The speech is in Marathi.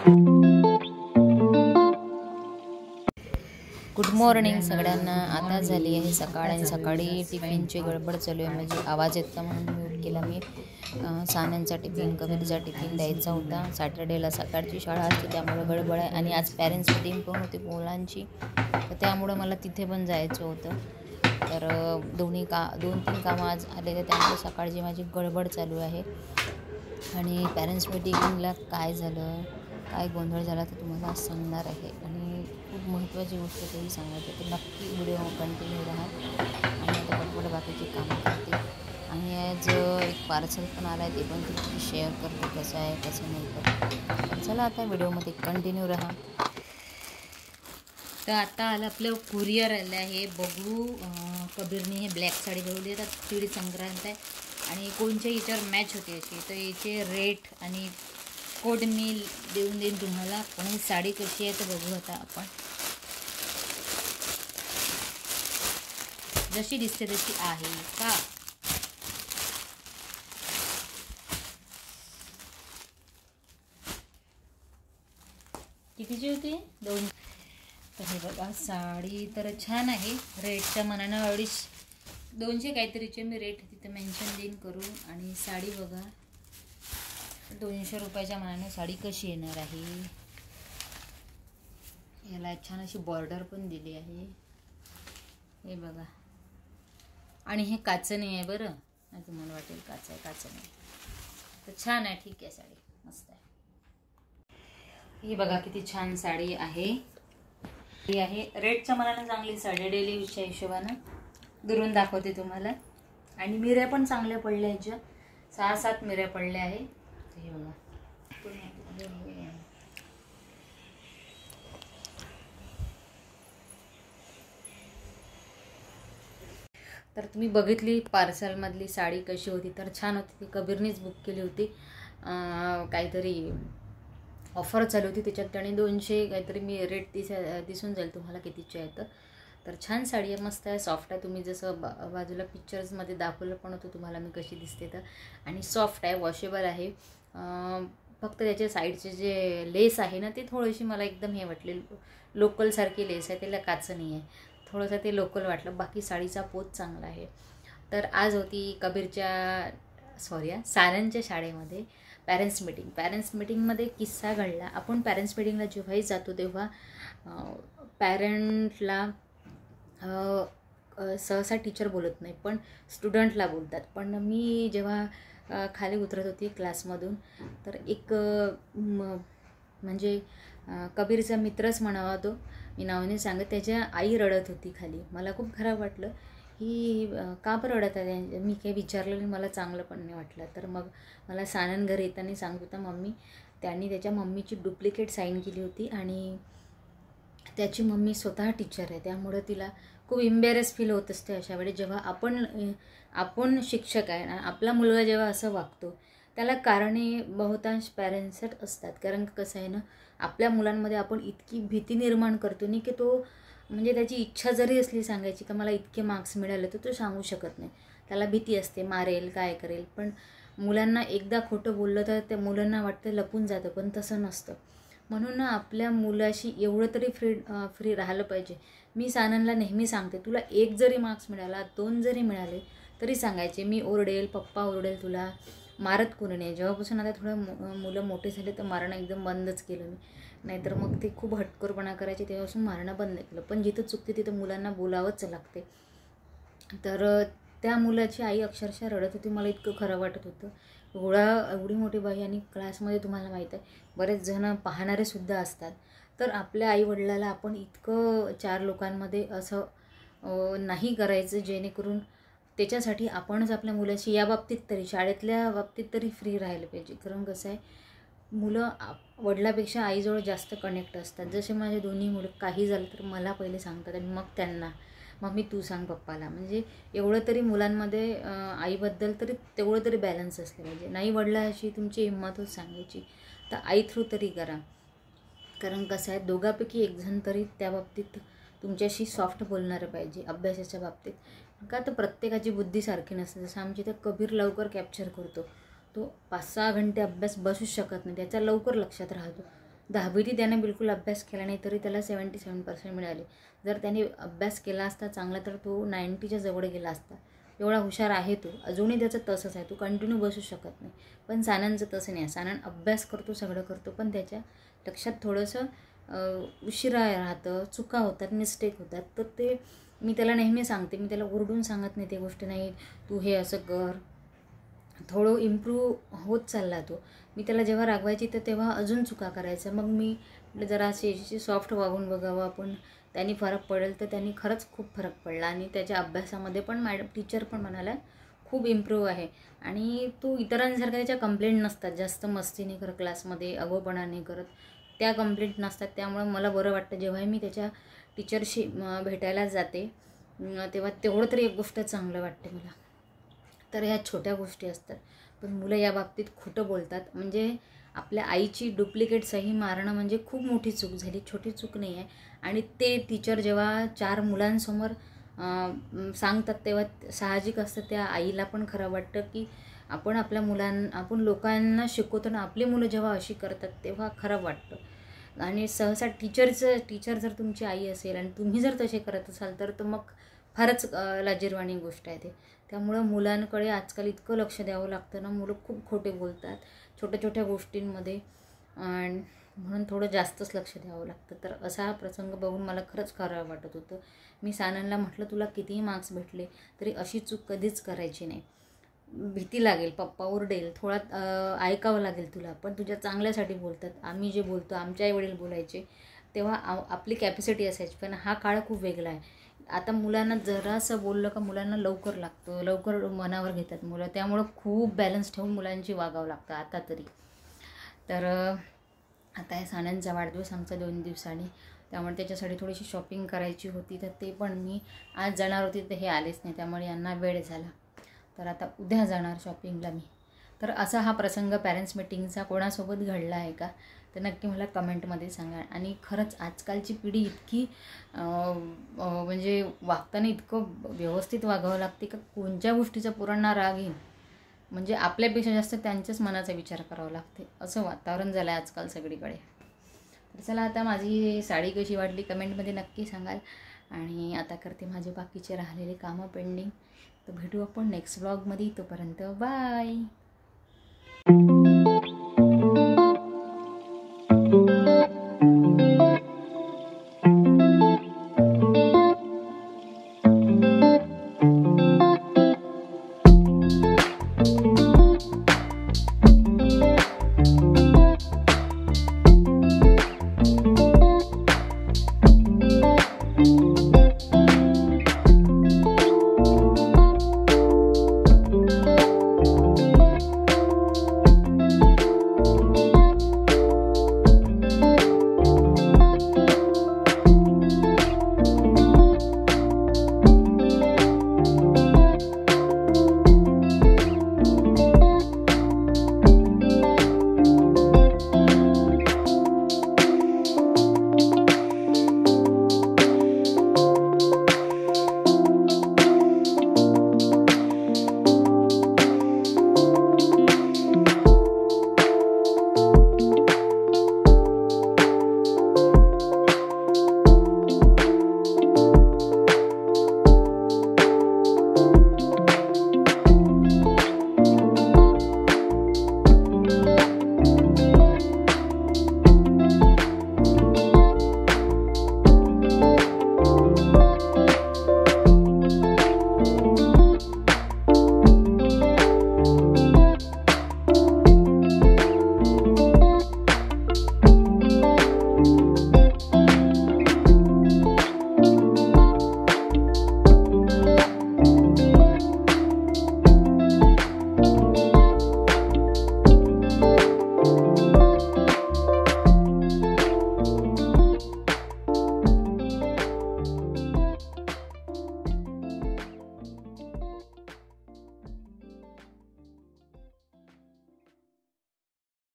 गुड मॉर्निंग सगळ्यांना। आता झाली आहे सकाळ आणि सकाळी टिफिनची गडबड चालू आहे। म्हणजे आवाज येतो म्हणून म्यूट केला मी। सान्यांचा टिफिन, कबीरचा टिफिन द्यायचा होता। सॅटर्डेला सकाळची शाळा असते त्यामुळे गडबड आहे आणि आज पॅरेंट्स मीटिंग पण होती मुलांची, तर त्यामुळे मला तिथे पण जायचं होतं। तर दोन तीन कामं आज आलेले, त्यामुळे सकाळची माझी गडबड चालू आहे। आणि पॅरेंट्स मीटिंगला काय झालं, काय गोंधळ झाला ते तुम्हाला आज सांगणार आहे। आणि खूप महत्त्वाची गोष्ट तरी सांगायची, तर नक्की व्हिडिओ कंटिन्यू राहा। आणि आता पटपट बाकीची कामं करते। आणि आज एक पार्सल पण आलं आहे, ते पण तुमची शेअर करते कसं आहे कसं नाही करते। तर चला आता व्हिडिओमध्ये कंटिन्यू राहा। तर आता आलं आपलं कुरिअर आलं आहे, बघू। कबीरने हे ब्लॅक साडी बघली, तर तिडी संक्रांत आहे आणि कोणत्या याच्यावर मॅच होते अशी, तर याचे रेट आणि कोड मी देऊन देईन तुम्हाला। पण ही साडी कशी आहे तर बघू आता आपण। जशी दिसते तशी आहे का? कितीची होती? 2। तर हे बघा, साडी तर छान आहे। रेटच्या मनानं 250 काहीतरीचे मी रेट तिथे मेन्शन देईन करून। आणि साडी बघा, 200 रुपयाच्या मनाने साडी कशी येणार आहे। याला छान अशी बॉर्डर पण दिली आहे, हे बघा। आणि हे काचं नाही आहे बरं, नाही तुम्हाला वाटेल काचं आहे, काचं नाही। तर छान आहे, ठीक आहे, साडी मस्त आहे। ही बघा किती छान साडी आहे। ही आहे रेटच्या मनाने चांगली साडी, डेली यूजच्या हिशोबानं। दुरून दाखवते तुम्हाला। आणि मिऱ्या पण चांगल्या पडल्या, ह्याच्या 6-7 मिऱ्या पडल्या आहे। हे बघा, तर तुम्ही बघितली पार्सलमधली साडी कशी होती, तर छान होती। ती कबीरनीच बुक केली होती, काहीतरी ऑफर चालू होती त्याच्यात, आणि 200 काहीतरी मी रेट दिसून जाईल तुम्हाला कितीचे आहे। तर छान साडी आहे, मस्त आहे, सॉफ्ट आहे। तुम्ही जसं बाजूला पिक्चर्समध्ये दाखवलं पण होतं तुम्हाला मी कशी दिसते तर। आणि सॉफ्ट आहे, वॉशेबल आहे। फक्त त्याच्या साईडचे जे लेस आहे ना, ते थोडीशी मला एकदम हे वाटले, लोकलसारखी लेस आहे, त्याला काचं नाही आहे, थोडंसं ते लोकल वाटलं। बाकी साडीचा पोत चांगला आहे। तर आज होती सानंच्या शाळेमध्ये पॅरेंट्स मीटिंगमध्ये किस्सा घडला। आपण पॅरेंट्स मीटिंगला जेव्हाही जातो तेव्हा पॅरेंटला सहसा टीचर बोलत नाही, पण स्टुडंटला बोलतात। पण मी जेव्हा खाली उतरत होती क्लासमधून, तर एक म्हणजे कबीरचा मित्रच म्हणावा तो, मी नावाने सांगत, त्याच्या आई रडत होती खाली। मला खूप खराब वाटलं, ही का बरं रडत आहे। मी काही विचारलं नाही, मला चांगलं पण नाही वाटलं। तर मग मला सानन घरी येताना सांगत होता, मम्मी त्यांनी त्याच्या मम्मीची डुप्लिकेट साईन केली होती आणि त्याची मम्मी स्वतः टीचर आहे, त्यामुळे तिला खूप एम्बॅरेस फील होत असते अशा वेळी, जेव्हा आपण शिक्षक आहे आणि आपला मुलगा जेव्हा असं वागतो, त्याला कारणे बहुतांश पॅरेंट्सच असतात। कारण कसं आहे ना, आपल्या मुलांमध्ये आपण इतकी भीती निर्माण करतो नाही की तो, म्हणजे त्याची इच्छा जरी असली सांगायची का मला इतके मार्क्स मिळाले, तर तो सांगू शकत नाही। त्याला भीती असते, मारेल काय करेल। पण मुलांना एकदा खोटं बोललं तर त्या मुलांना वाटतं लपून जातं, पण तसं नसतं। म्हणून आपल्या मुलाशी एवढं तरी फ्री राहिलं पाहिजे। मी साननला नेहमी सांगते, तुला 1 जरी मार्क्स मिळाला, 2 जरी मिळाले तरी सांगायचे, मी ओरडेल, पप्पा ओरडेल, तुला मारत कोणी नाही। जेव्हापासून आता थोडं मुलं मोठे झाले तर मारणं एकदम बंदच केलं मी, नाहीतर मग ते खूप हटकोरपणा करायचे, तेव्हापासून मारणं बंद केलं। पण जिथं चुकते तिथं मुलांना बोलावंच लागते। तर त्या मुलाची आई अक्षरशः रडत होती, मला इतकं खरं वाटत होतं। एवढी मोठी बाई, आणि क्लासमध्ये तुम्हाला माहीत आहे बरेच जण पाहणारे सुद्धा असतात। तर आपल्या आईवडिलाला आपण इतकं 4 लोकांमध्ये असं नाही करायचं, जेणेकरून त्याच्यासाठी आपणच आपल्या मुलाशी या बाबतीत तरी, शाळेतल्या बाबतीत तरी फ्री राहायला पाहिजे। कारण कसं आहे, मुलं वडिलापेक्षा आईजवळ जास्त कनेक्ट असतात। जसे माझे दोन्ही मुलं काही झालं तर मला पहिले सांगतात आणि मग त्यांना, मम्मी तू सांग पप्पाला। म्हणजे एवढं तरी मुलांमध्ये आईबद्दल तरी तेवढं तरी बॅलन्स असलं पाहिजे। नाही वडिलांशी तुमची हिंमतच सांगायची तर आई थ्रू तरी करा। कारण कसं आहे, दोघांपैकी एक जण तरी त्या बाबतीत तुमच्याशी सॉफ्ट बोलणारं पाहिजे अभ्यासाच्या बाबतीत। का तर प्रत्येकाची बुद्धी सारखी नसते। जसं आमची तर कबीर लवकर कॅप्चर करतो, तो 5-6 घंटे अभ्यास बसूच शकत नाही, त्याचा लवकर लक्षात राहतो। 10वी त्याने बिलकुल अभ्यास केला नाही तरी त्याला 77% मिळाले. जर त्याने अभ्यास केला असता चांगला तर तो 90च्या जवळ गेला असता. एवढा हुशार आहे तो. अजूनही त्याचं तसंच आहे, तो कंटिन्यू बसू शकत नाही. पण साननचं तसं नाही आहे. सानन अभ्यास करतो, सगळं करतो, पण त्याच्या लक्षात थोडंसं उशिरा राहतं, चुका होतात, मिस्टेक होतात. तर ते मी त्याला नेहमी सांगते, मी त्याला ओरडून सांगत नाही ते गोष्टी, नाही तू हे असं कर. थोडं इम्प्रूव्ह होत चालला तो. मी त्याला जेव्हा रागवायची तर तेव्हा अजून चुका करायचा. मग मी जरा अशी सॉफ्ट वागून बघावं आपण, त्यांनी फरक पडेल. तर त्यांनी खरंच खूप फरक पडला आणि त्याच्या अभ्यासामध्ये पण टीचर पण म्हणाला खूप इम्प्रूव्ह आहे. आणि तो इतरांसारखा त्याच्या कंप्लेंट नसतात, जास्त मस्ती नाही करत क्लासमध्ये, अगोपणा नाही करत, त्या कंप्लेंट नसतात. त्यामुळे मला बरं वाटतं जेव्हाही मी त्याच्या टीचरशी भेटायला जाते तेव्हा तेवढं तरी एक गोष्ट चांगलं वाटते मला. तर ह्या छोट्या गोष्टी असतात, पण मुलं या बाबतीत खोटं बोलतात. म्हणजे आपल्या आईची डुप्लिकेट सही मारणं म्हणजे खूप मोठी चूक झाली, छोटी चूक नाही आहे. आणि ते टीचर जेव्हा 4 मुलांसमोर सांगतात तेव्हा साहजिक असतं त्या आईला पण खरं वाटतं की आपण आपण लोकांना शिकवतो ना, आपली मुलं जेव्हा अशी करतात तेव्हा खरं वाटतं. आणि सहसा टीचर जर तुमची आई असेल आणि तुम्ही जर तसे करत असाल तर मग फारच लाजिरवाणी गोष्ट आहे ते. त्यामुळं मुलांकडे आजकाल इतकं लक्ष द्यावं लागतं ना, मुलं खूप खोटे बोलतात छोट्या छोट्या गोष्टींमध्ये, आणि म्हणून थोडं जास्तच लक्ष द्यावं लागतं. तर असा प्रसंग बघून मला खरंच खरं वाटत होतं. मी साननला म्हटलं तुला कितीही मार्क्स भेटले तरी अशी चूक कधीच करायची नाही. भीती लागेल, पप्पा ओरडेल, थोडा ऐकावं लागेल तुला, पण तुझ्या चांगल्यासाठी बोलतात. आम्ही जे बोलतो, आमचे आईवडील बोलायचे तेव्हा आपली कॅपॅसिटी असायची, पण हा काळ खूप वेगळा आहे. आता मुलांना जरासं बोललं का मुलांना लवकर लागतं, लवकर मनावर घेतात मुलं. त्यामुळं खूप बॅलन्स ठेवून मुलांची वागावं लागतं आता तरी. तर आता आहे साननचा वाढदिवस आमचा 2 दिवसांनी, त्यामुळे त्याच्यासाठी थोडीशी शॉपिंग करायची होती. तर ते पण मी आज जाणार होती तर हे आलेच नाही, त्यामुळे यांना वेळ झाला. तर आता उद्या जाणार शॉपिंगला मी. तर असा हा प्रसंग पॅरेंट्स मीटिंगचा कोणासोबत घडला आहे का तर नक्की मला कमेंटमध्ये सांगा. आणि खरंच आजकालची पिढी इतकी म्हणजे वागताना इतकं व्यवस्थित वागावं लागते का कोणत्या गोष्टीचा पुराणा राग येईल, म्हणजे आपल्यापेक्षा जास्त त्यांच्याच मनाचा विचार करावा लागते, असं वातावरण झालं आहे आजकाल सगळीकडे. तर चला, आता माझी साडी कशी वाटली कमेंटमध्ये नक्की सांगाल. आणि आता करते माझे बाकीचे राहिलेले कामं पेंडिंग. तर भेटू आपण नेक्स्ट व्लॉगमध्ये. तोपर्यंत बाय.